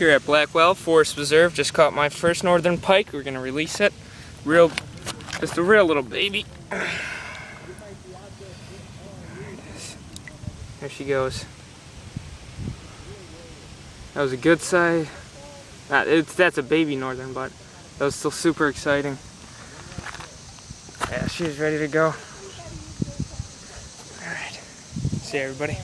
here at Blackwell Forest Preserve. Just caught my first northern pike. We're gonna release it. Just a real little baby. There she goes. That was a good size. That's a baby northern, but that was still super exciting. Yeah, she's ready to go. Alright. See you, everybody.